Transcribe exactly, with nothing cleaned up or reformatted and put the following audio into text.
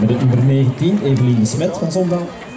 Met het nummer negentien, Eveline Smet van Zondaal.